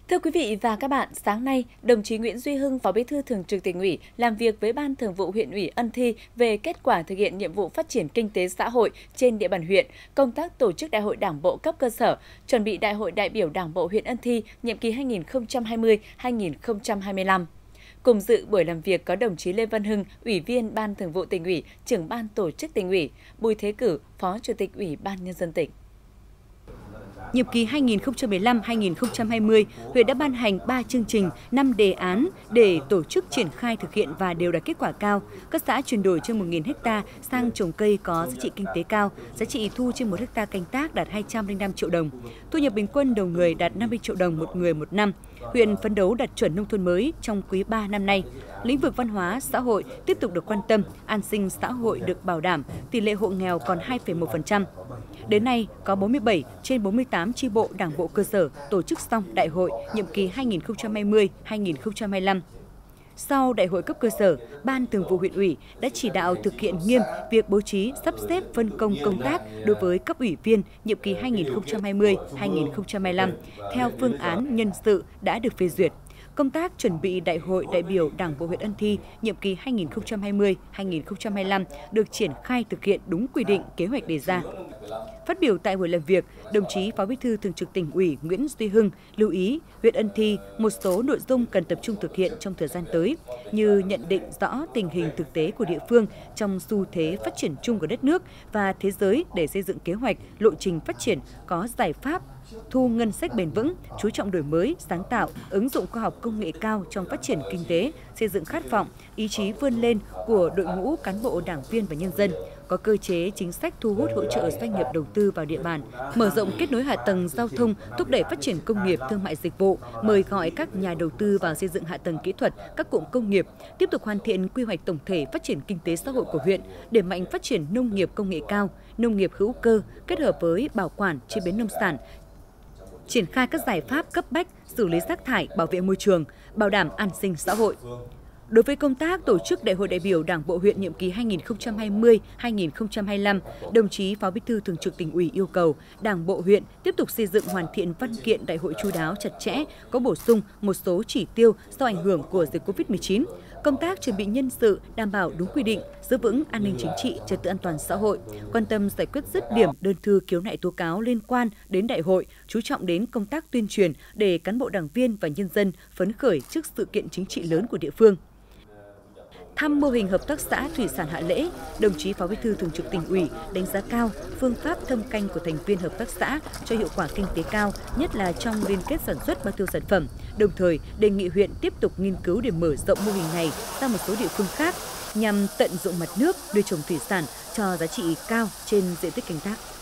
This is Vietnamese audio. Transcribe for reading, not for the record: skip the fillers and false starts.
Thưa quý vị và các bạn, sáng nay, đồng chí Nguyễn Duy Hưng, Phó Bí thư Thường trực Tỉnh ủy, làm việc với Ban Thường vụ huyện ủy Ân Thi về kết quả thực hiện nhiệm vụ phát triển kinh tế xã hội trên địa bàn huyện, công tác tổ chức Đại hội Đảng bộ cấp cơ sở, chuẩn bị Đại hội đại biểu Đảng bộ huyện Ân Thi nhiệm kỳ 2020-2025. Cùng dự buổi làm việc có đồng chí Lê Văn Hưng, Ủy viên Ban Thường vụ Tỉnh ủy, Trưởng ban Tổ chức Tỉnh ủy, Bùi Thế Cử, Phó Chủ tịch Ủy ban Nhân dân tỉnh. Nhiệm kỳ 2015-2020, huyện đã ban hành 3 chương trình, 5 đề án để tổ chức triển khai thực hiện và đều đạt kết quả cao. Các xã chuyển đổi trên 1.000 ha sang trồng cây có giá trị kinh tế cao, giá trị thu trên 1 ha canh tác đạt 205 triệu đồng. Thu nhập bình quân đầu người đạt 50 triệu đồng một người một năm. Huyện phấn đấu đạt chuẩn nông thôn mới trong quý 3 năm nay. Lĩnh vực văn hóa, xã hội tiếp tục được quan tâm, an sinh xã hội được bảo đảm, tỷ lệ hộ nghèo còn 2,1%. Đến nay, có 47 trên 48 chi bộ Đảng bộ cơ sở tổ chức xong đại hội nhiệm kỳ 2020-2025. Sau đại hội cấp cơ sở, Ban Thường vụ huyện ủy đã chỉ đạo thực hiện nghiêm việc bố trí sắp xếp phân công công tác đối với cấp ủy viên nhiệm kỳ 2020-2025 theo phương án nhân sự đã được phê duyệt. Công tác chuẩn bị Đại hội đại biểu Đảng bộ huyện Ân Thi nhiệm kỳ 2020-2025 được triển khai thực hiện đúng quy định kế hoạch đề ra. Phát biểu tại buổi làm việc, đồng chí Phó Bí thư Thường trực Tỉnh ủy Nguyễn Duy Hưng lưu ý huyện Ân Thi một số nội dung cần tập trung thực hiện trong thời gian tới, như nhận định rõ tình hình thực tế của địa phương trong xu thế phát triển chung của đất nước và thế giới để xây dựng kế hoạch, lộ trình phát triển có giải pháp thu ngân sách bền vững, chú trọng đổi mới, sáng tạo, ứng dụng khoa học công nghệ cao trong phát triển kinh tế, xây dựng khát vọng, ý chí vươn lên của đội ngũ cán bộ, đảng viên và nhân dân, có cơ chế chính sách thu hút hỗ trợ doanh nghiệp đầu tư vào địa bàn, mở rộng kết nối hạ tầng giao thông, thúc đẩy phát triển công nghiệp, thương mại dịch vụ, mời gọi các nhà đầu tư vào xây dựng hạ tầng kỹ thuật, các cụm công nghiệp, tiếp tục hoàn thiện quy hoạch tổng thể phát triển kinh tế xã hội của huyện, đẩy mạnh phát triển nông nghiệp công nghệ cao, nông nghiệp hữu cơ kết hợp với bảo quản, chế biến nông sản, triển khai các giải pháp cấp bách xử lý rác thải, bảo vệ môi trường, bảo đảm an sinh xã hội. Đối với công tác tổ chức Đại hội đại biểu Đảng bộ huyện nhiệm kỳ 2020-2025, đồng chí Phó Bí thư Thường trực Tỉnh ủy yêu cầu Đảng bộ huyện tiếp tục xây dựng hoàn thiện văn kiện đại hội chu đáo chặt chẽ, có bổ sung một số chỉ tiêu do ảnh hưởng của dịch Covid-19, công tác chuẩn bị nhân sự đảm bảo đúng quy định, giữ vững an ninh chính trị, trật tự an toàn xã hội, quan tâm giải quyết dứt điểm đơn thư khiếu nại tố cáo liên quan đến đại hội, chú trọng đến công tác tuyên truyền để cán bộ đảng viên và nhân dân phấn khởi trước sự kiện chính trị lớn của địa phương. Thăm mô hình hợp tác xã thủy sản Hạ Lễ, đồng chí Phó Bí thư Thường trực Tỉnh ủy đánh giá cao phương pháp thâm canh của thành viên hợp tác xã cho hiệu quả kinh tế cao, nhất là trong liên kết sản xuất bao tiêu sản phẩm. Đồng thời, đề nghị huyện tiếp tục nghiên cứu để mở rộng mô hình này ra một số địa phương khác nhằm tận dụng mặt nước nuôi trồng thủy sản cho giá trị cao trên diện tích canh tác.